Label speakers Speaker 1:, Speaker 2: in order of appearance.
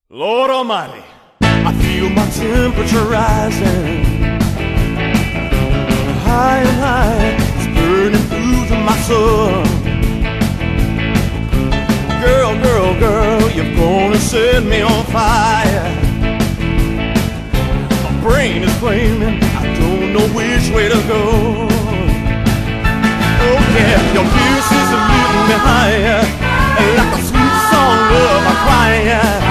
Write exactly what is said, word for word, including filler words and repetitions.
Speaker 1: Lord Almighty, I feel my temperature rising. High and high, it's burning through my soul. Girl, girl, girl, you're gonna set me on fire. My brain is flaming, I don't know which way to go. Oh yeah, your kiss is lifting me higher, like a sweet song of a choir.